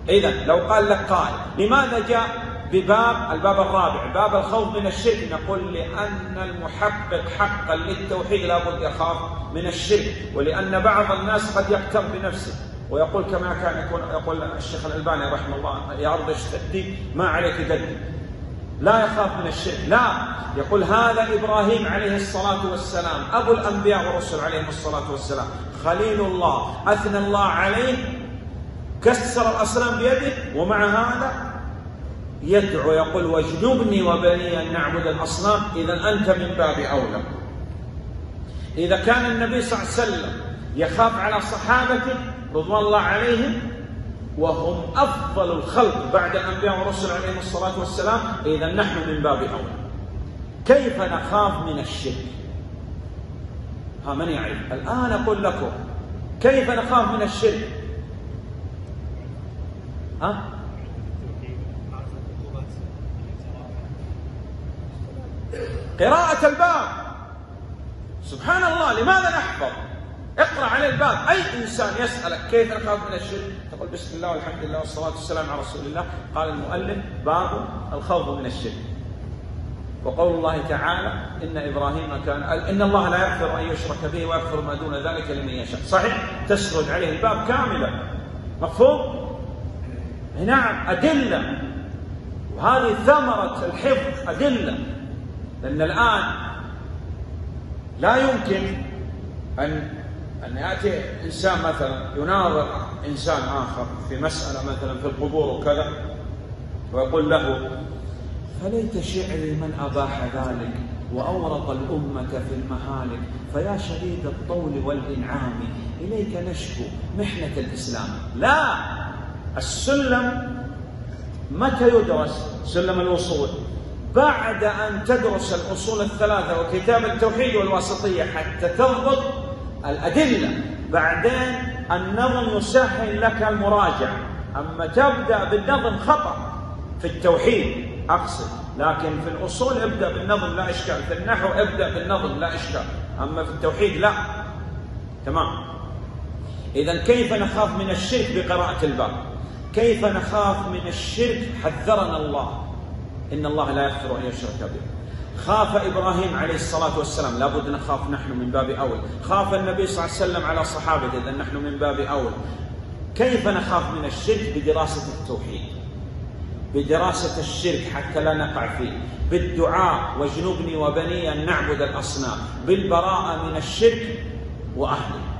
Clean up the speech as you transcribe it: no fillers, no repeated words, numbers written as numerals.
إذن لو قال لك قائل لماذا جاء الباب الرابع باب الخوف من الشرك، نقول لأن المحقق حقا للتوحيد لابد يخاف من الشرك، ولأن بعض الناس قد يغتر بنفسه ويقول كما كان يقول الشيخ الألباني رحمه الله: يا أرض اشتدي ما عليك جدي. لا يخاف من الشرك، لا، يقول هذا إبراهيم عليه الصلاة والسلام أبو الأنبياء والرسل عليهم الصلاة والسلام، خليل الله، أثنى الله عليه، كسر الأصنام بيده، ومع هذا يدعو يقول: واجنبني وبني أن نعبد الأصنام. إذا أنت من باب أولى. إذا كان النبي صلى الله عليه وسلم يخاف على صحابته رضوان الله عليهم وهم أفضل الخلق بعد الأنبياء والرسل عليهم الصلاة والسلام، إذا نحن من باب أولى. كيف نخاف من الشرك؟ من يعرف؟ الآن أقول لكم كيف نخاف من الشرك. قراءة الباب. سبحان الله، لماذا نحفظ؟ اقرأ على الباب. أي إنسان يسألك كيف نخاف من الشرك تقول: بسم الله والحمد لله والصلاة والسلام على رسول الله. قال المؤلف: باب الخوف من الشرك. وقول الله تعالى: إن إبراهيم كان إن الله لا يغفر أن يشرك به ويغفر ما دون ذلك لمن يشاء. صحيح تسرد عليه الباب كاملا، مفهوم؟ نعم، أدلة، وهذه ثمرة الحفظ، أدلة. لأن الآن لا يمكن أن يأتي إنسان مثلا يناظر إنسان آخر في مسألة مثلا في القبور وكذا، ويقول له: فليت شعري من أباح ذلك وأورط الأمة في المهالك، فيا شديد الطول والإنعام إليك نشكو محنة الإسلام. لا، السلم متى يدرس؟ سلم الوصول بعد أن تدرس الأصول الثلاثة وكتاب التوحيد والواسطية حتى تضبط الأدلة. بعدين النظم يسهل لك المراجعة. أما تبدأ بالنظم خطأ في التوحيد أقصد، لكن في الأصول ابدأ بالنظم لا إشكال، في النحو ابدأ بالنظم لا إشكال، أما في التوحيد لا. تمام. إذن كيف نخاف من الشرك؟ بقراءة الباب. كيف نخاف من الشرك؟ حذرنا الله: إن الله لا يغفر أن يشرك به. خاف إبراهيم عليه الصلاة والسلام، لابد نخاف نحن من باب أول. خاف النبي صلى الله عليه وسلم على صحابته، إذن نحن من باب أول. كيف نخاف من الشرك؟ بدراسة التوحيد، بدراسة الشرك حتى لا نقع فيه، بالدعاء: واجنبني وبني أن نعبد الأصنام، بالبراءة من الشرك وأهله.